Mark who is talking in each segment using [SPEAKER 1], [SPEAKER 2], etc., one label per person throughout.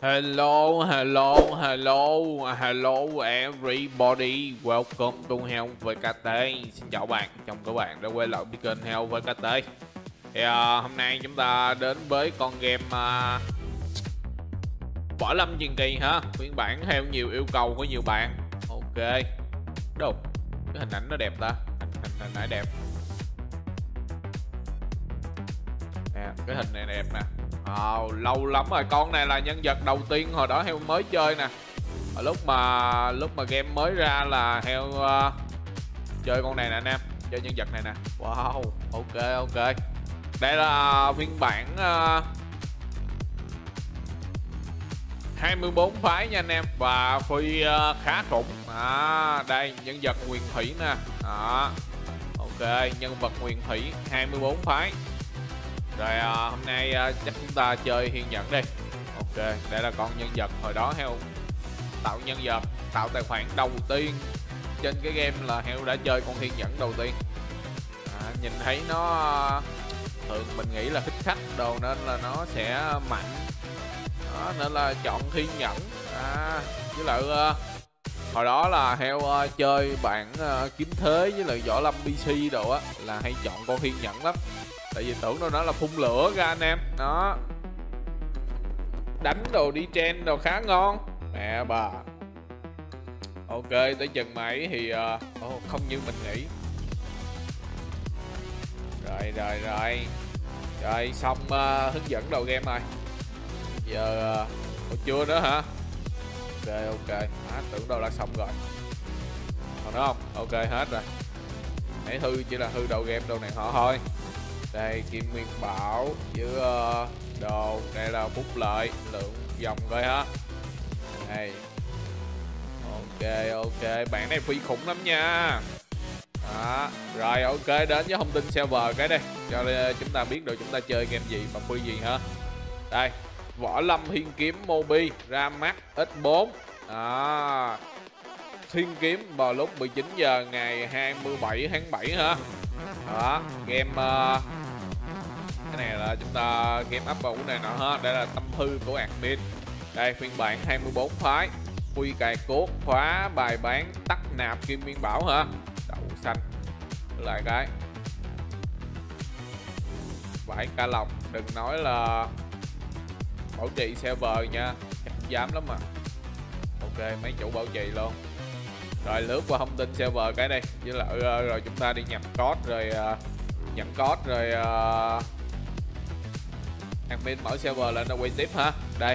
[SPEAKER 1] Hello, hello, hello, hello everybody. Welcome to Hell VKT. Xin chào bạn, chào các bạn đã quay lại với kênh Hell VKT. Thì hôm nay chúng ta đến với con game Võ Lâm Truyền Kỳ hả? Phiên bản theo nhiều yêu cầu của nhiều bạn. Ok. Đâu? Cái hình ảnh nó đẹp ta. Hình ảnh đẹp. Nè, cái hình này đẹp nè. Lâu lắm rồi, con này là nhân vật đầu tiên hồi đó Heo mới chơi nè. Lúc mà game mới ra là Heo chơi con này nè anh em, chơi nhân vật này nè. Wow, ok. Đây là phiên bản 24 phái nha anh em, và phi khá khủng. Đây nhân vật Huyền Thủy nè. Ok, nhân vật Huyền Thủy 24 phái. Rồi hôm nay chắc chúng ta chơi hiên nhẫn đi. Ok, đây là con nhân vật hồi đó Heo tạo nhân vật, tạo tài khoản đầu tiên trên cái game là Heo đã chơi con hiên nhẫn đầu tiên. Nhìn thấy nó thường mình nghĩ là thích khách đồ nên là nó sẽ mạnh đó, nên là chọn hiên nhẫn. Với lại hồi đó là Heo chơi bản kiếm thế với lại võ lâm PC đồ á là hay chọn con hiên nhẫn lắm, tại vì tưởng đâu nó là phun lửa ra anh em. Đó, đánh đồ đi trend đồ khá ngon mẹ bà. Ok, tới chừng mày thì không như mình nghĩ. Rồi xong hướng dẫn đầu game rồi. Giờ chưa nữa hả? Ok. Tưởng đâu là xong rồi. Còn nữa không? Ok, hết rồi. Hãy hư chỉ là hư đầu game đồ này họ thôi. Đây kim nguyên bảo với đồ. Đây là phúc lợi lượng vòng coi ha. Đây. Ok. Bạn này phi khủng lắm nha. Rồi ok, đến với thông tin server cái đây cho chúng ta biết được chúng ta chơi game gì và phi gì hả. Đây, Võ Lâm Thiên Kiếm Mobi ra mắt X4. Thiên Kiếm vào lúc 19 giờ ngày 27 tháng 7 hả. Đó, game cái này là chúng ta game up vào cái này nọ ha. Đây là tâm thư của admin. Đây phiên bản 24 phái, quy cài cốt, khóa bài bán, tắt nạp kim nguyên bảo hả. Đậu xanh lại cái vải ca lòng, đừng nói là bảo trì server nha, chắc dám lắm mà. Ok, mấy chủ bảo trì luôn. Rồi lướt qua thông tin server cái đây, với lại rồi chúng ta đi nhập code rồi nhận code rồi admin mở server lên nó quay tiếp ha. Đây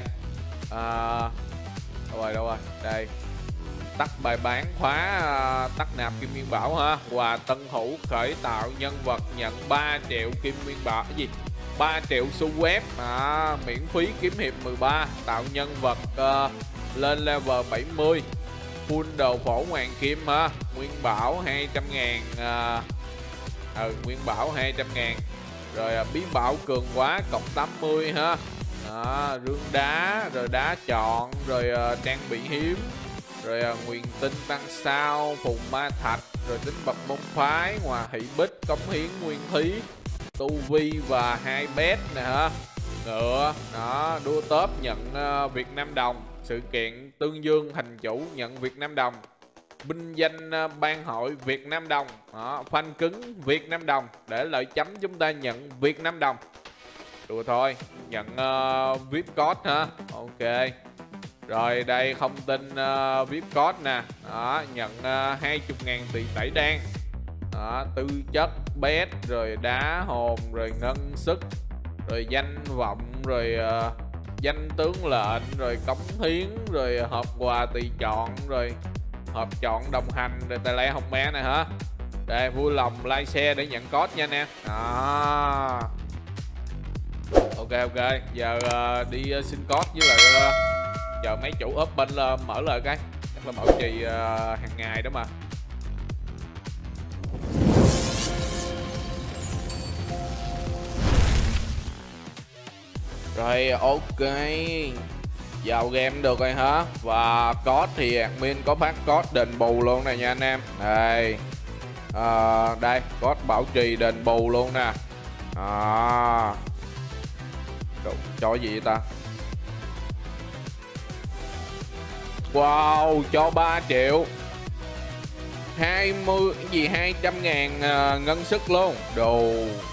[SPEAKER 1] đâu rồi đây, tắt bài bán, khóa tắt nạp kim nguyên bảo ha. Quà tân hữu khởi tạo nhân vật nhận 3 triệu kim nguyên bảo, cái gì 3 triệu xu web, miễn phí kiếm hiệp 13, tạo nhân vật lên level 70, full đồ phổ hoàng kim ha. Nguyên bảo 200.000, nguyên bảo 200.000. Rồi biến bảo cường quá cộng 80 ha. Rương đá, rồi đá chọn, rồi trang bị hiếm, rồi nguyền tinh tăng sao, phùng ma thạch, rồi tính bậc môn phái, hòa hỷ bích, cống hiến nguyên thí, tu vi và 2 bet nè hả. Ngựa đó, đua top nhận Việt Nam đồng, sự kiện tương dương thành chủ nhận Việt Nam đồng, binh danh ban hội Việt Nam đồng, phanh cứng Việt Nam đồng, để lợi chấm chúng ta nhận Việt Nam đồng. Đùa thôi, nhận VIP code hả. Ok. Rồi đây thông tin VIP code nè. Đó, nhận 20.000 tỷ tẩy đan. Tư chất, bet, rồi đá hồn, rồi ngân sức, rồi danh vọng, rồi danh tướng lệnh, rồi cống hiến, rồi hộp quà tùy chọn, rồi hộp chọn đồng hành, rồi tài lẻ hồng mé này hả. Đây vui lòng like share để nhận code nha anh em. Ok, giờ đi xin code với lại chờ mấy chủ open mở lời cái, chắc là bảo trì hàng ngày đó mà. Rồi ok, vào game được rồi hả. Và code thì admin có phát code đền bù luôn nè nha anh em. Đây đây code bảo trì đền bù luôn nè. Cho gì vậy ta? Wow, cho 3 triệu 20 gì 200.000 ngân sức luôn. Đồ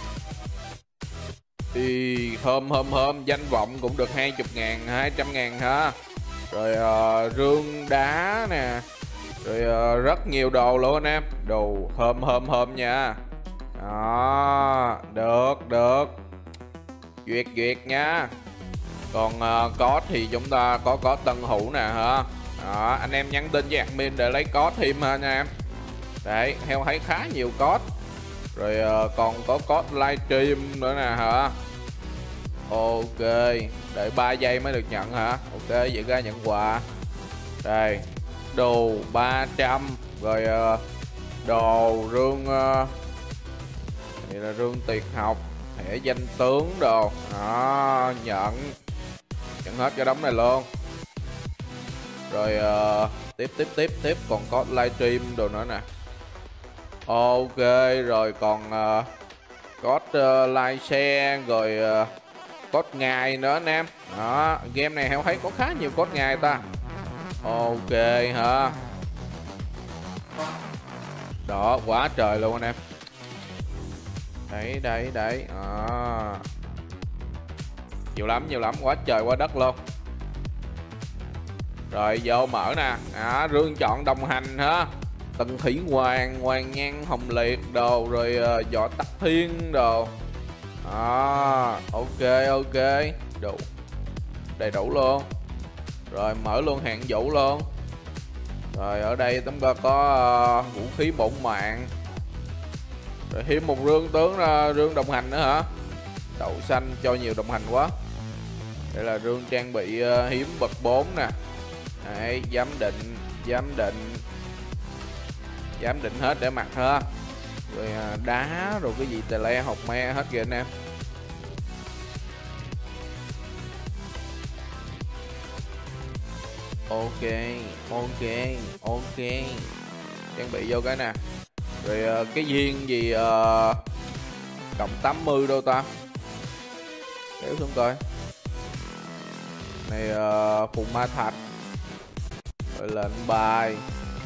[SPEAKER 1] thì hôm danh vọng cũng được 20.000 200.000 ha. Rồi rương đá nè. Rồi rất nhiều đồ luôn anh em. Đồ hôm nha. Đó, được duyệt nha. Còn code thì chúng ta có code Tân Hữu nè ha. Đó, anh em nhắn tin với admin để lấy code thêm ha nha em. Đấy, heo thấy khá nhiều code. Rồi còn có code livestream nữa nè hả. Ok, đợi 3 giây mới được nhận hả. Ok, vậy ra nhận quà. Đây, đồ 300. Rồi đồ rương này là rương tuyệt học, thẻ danh tướng đồ. Đó, nhận hết cái đống này luôn. Rồi tiếp còn có livestream đồ nữa nè. Ok, rồi còn có like share rồi code ngày nữa anh em. Đó, game này heo thấy có khá nhiều code ngày ta. Ok hả. Đó, quá trời luôn anh em. Đấy. Nhiều lắm, quá trời quá đất luôn. Rồi vô mở nè. Rương chọn đồng hành ha. Tần Thủy Hoàng, Hoàng Nhan Hồng Liệt đồ. Rồi Võ Tắc Thiên đồ. Ok đủ, đầy đủ luôn. Rồi mở luôn hàng vũ luôn. Rồi ở đây chúng ta có vũ khí bổn mạng. Rồi thêm một rương tướng, rương đồng hành nữa hả. Đậu xanh cho nhiều đồng hành quá. Đây là rương trang bị hiếm bậc 4 nè. Đấy, giám định hết để mặc ha. Rồi đá rồi cái gì tè le học me hết kìa anh em. Ok trang bị vô cái nè. Rồi cái viên gì cộng 80 đâu ta. Kéo xuống coi. Này phù ma thạch. Rồi lệnh bài.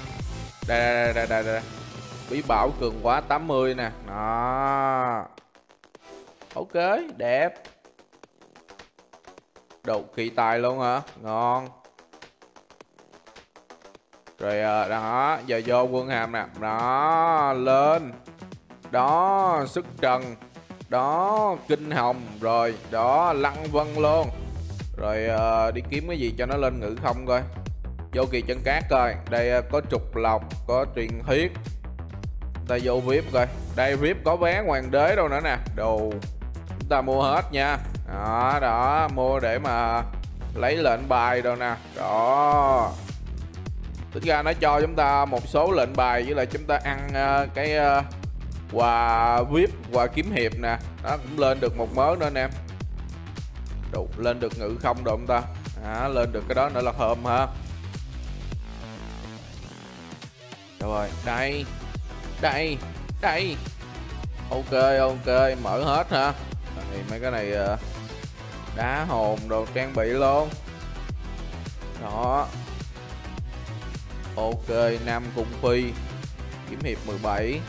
[SPEAKER 1] Đây. Bí bảo cường quá 80 nè. Đó. Ok, đẹp. Đồ kỳ tài luôn hả. Ngon. Rồi đó, giờ vô quân hàm nè. Đó, lên. Đó, sức trần. Đó, kinh hồng. Rồi, đó, lăng vân luôn. Rồi đi kiếm cái gì cho nó lên ngữ không coi. Vô kỳ chân cát coi. Đây có trục lộc, có truyền thuyết. Ta vô VIP coi. Đây VIP có vé hoàng đế đâu nữa nè. Đồ chúng ta mua hết nha. Đó, mua để mà lấy lệnh bài đâu nè. Đó. Tính ra nó cho chúng ta một số lệnh bài với lại chúng ta ăn cái quà VIP, quà kiếm hiệp nè. Nó cũng lên được một mớ nữa anh em. Đủ, lên được ngự không đâu chúng ta. Lên được cái đó nữa là hôm ha. Rồi, đây. Ok, mở hết ha. Rồi, mấy cái này đá hồn đồ trang bị luôn. Đó. Ok, Nam Cung Phi kiếm hiệp 17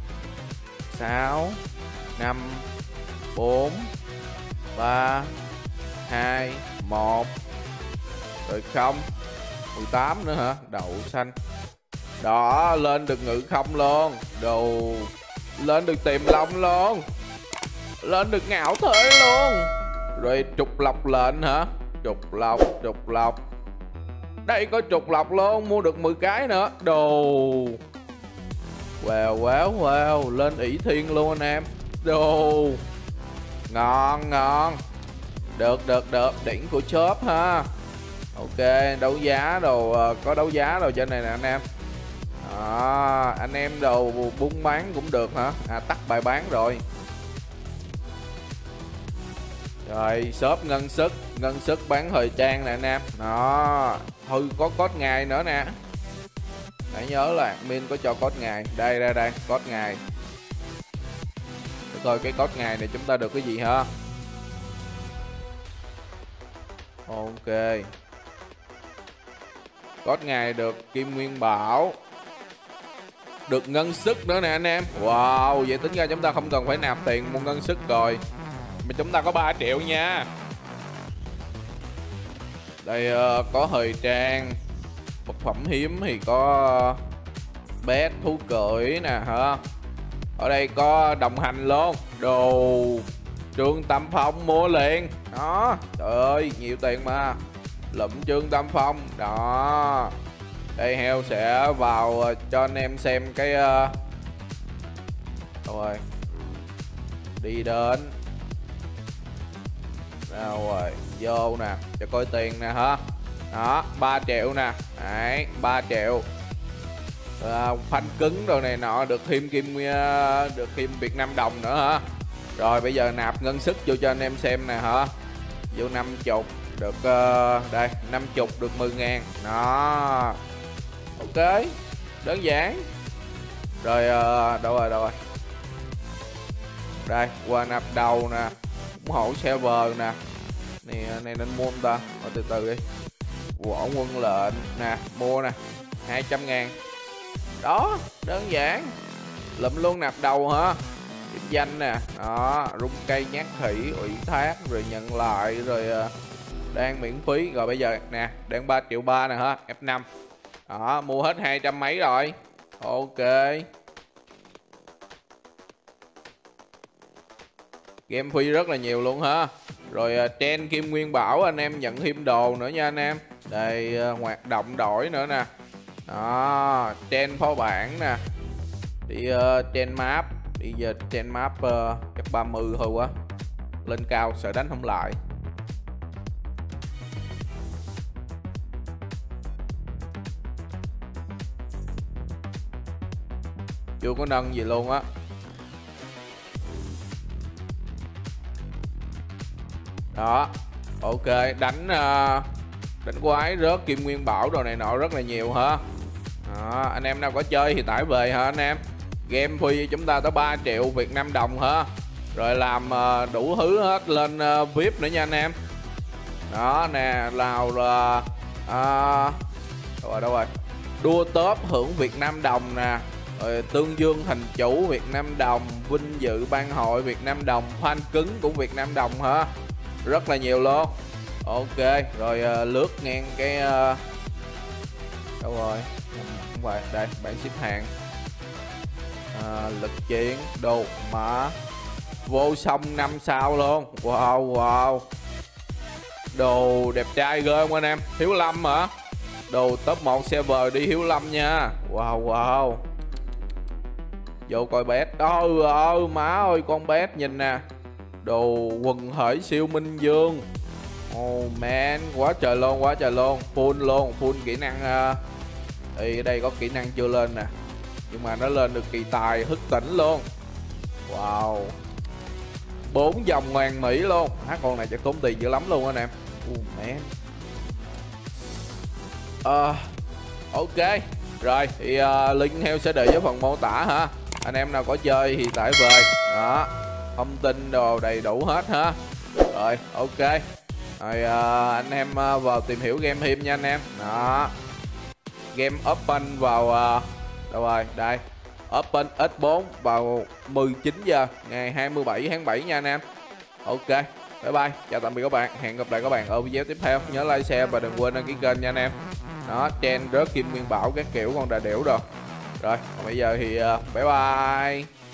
[SPEAKER 1] 6 5 4 3 2 1. Rồi không 18 nữa hả. Đậu xanh. Đó, lên được ngự không luôn. Đồ lên được tiềm long luôn. Lên được ngạo thế luôn. Rồi trục lộc lệnh hả. Trục lộc. Đây có trục lộc luôn. Mua được 10 cái nữa. Đồ wow. Lên ỷ thiên luôn anh em. Đồ ngon. Được. Đỉnh của shop ha. Ok, đấu giá đồ. Có đấu giá đồ trên này nè anh em. Anh em đồ buôn bán cũng được hả. Tắt bài bán rồi. Rồi shop ngân sức bán thời trang nè anh em. Đó. Thôi có code ngày nữa nè. Hãy nhớ là admin có cho code ngày. Đây code ngày. Để coi cái code ngày này chúng ta được cái gì ha. Ok. Có ngày được kim nguyên bảo, được ngân sức nữa nè anh em. Wow, vậy tính ra chúng ta không cần phải nạp tiền mua ngân sức rồi, mà chúng ta có 3 triệu nha. Đây có thời trang, vật phẩm hiếm thì có bé thú cưỡi nè hả. Ở đây có đồng hành luôn, đồ Trương Tam Phong mua liền đó. Trời ơi nhiều tiền mà. Lụm Trương Tam Phong đó. Đây heo sẽ vào cho anh em xem cái rồi đi đến rồi vô nè cho coi tiền nè hả. Đó 3 triệu nè. Đấy 3 triệu. Phanh cứng rồi này nọ, được thêm được thêm Việt Nam đồng nữa hả. Rồi bây giờ nạp ngân sức vô cho anh em xem nè hả. Vô 50 được đây 50 được 10.000 đó. Ok đơn giản rồi. Đâu rồi đây qua nạp đầu nè, ủng hộ server nè. Này nên mua không ta. Ở từ từ đi. Võ quân lệnh nè, mua nè 200.000 đó. Đơn giản lụm luôn nạp đầu hả. Điểm danh nè đó, rung cây nhát khỉ, ủy thác rồi nhận lại rồi đang miễn phí. Rồi bây giờ nè đang 3 triệu 3 nè hả. F5 đó, mua hết 200 mấy rồi. Ok game free rất là nhiều luôn ha. Rồi trend kim nguyên bảo anh em nhận thêm đồ nữa nha anh em. Đây hoạt động đổi nữa nè đó. Trend phó bản nè, đi trend map. Bây giờ trend map chắc 30 thôi quá, lên cao sợ đánh không lại. Chưa có nâng gì luôn á. Đó ok đánh quái rớt kim nguyên bảo đồ này nọ rất là nhiều hả. Đó, anh em nào có chơi thì tải về hả anh em. Game free chúng ta tới 3 triệu Việt Nam đồng hả. Rồi làm đủ thứ hết, lên VIP nữa nha anh em. Đó nè nào là đâu rồi đua top hưởng Việt Nam đồng nè. Rồi tương dương thành chủ Việt Nam đồng, vinh dự ban hội Việt Nam đồng, fan cứng của Việt Nam đồng hả. Rất là nhiều luôn. Ok rồi lướt ngang cái đâu rồi không phải đây bảng xếp hạng. Lực chiến đồ mã vô song 5 sao luôn. Wow đồ đẹp trai ghê không anh em. Hiếu Lâm hả. Đồ top 1 server đi Hiếu Lâm nha. Wow vô coi bet. Má ơi con bet nhìn nè. Đồ quần hởi siêu minh dương. Oh man quá trời luôn full kỹ năng. Ở đây có kỹ năng chưa lên nè, nhưng mà nó lên được kỳ tài thức tỉnh luôn. Wow 4 dòng hoàng mỹ luôn. Con này chắc tốn tiền dữ lắm luôn anh em. Man ok rồi thì link heo sẽ để dưới phần mô tả hả. Anh em nào có chơi thì tải về đó, thông tin đồ đầy đủ hết ha. Rồi ok rồi anh em vào tìm hiểu game thêm nha anh em. Đó game open vào đâu rồi đây open S4 vào 19 giờ ngày 27 tháng 7 nha anh em. Ok bye bye, chào tạm biệt các bạn, hẹn gặp lại các bạn ở video tiếp theo. Nhớ like share và đừng quên đăng ký kênh nha anh em. Đó trend rớt kim nguyên bảo các kiểu con đà điểu rồi. Rồi còn bây giờ thì bye bye.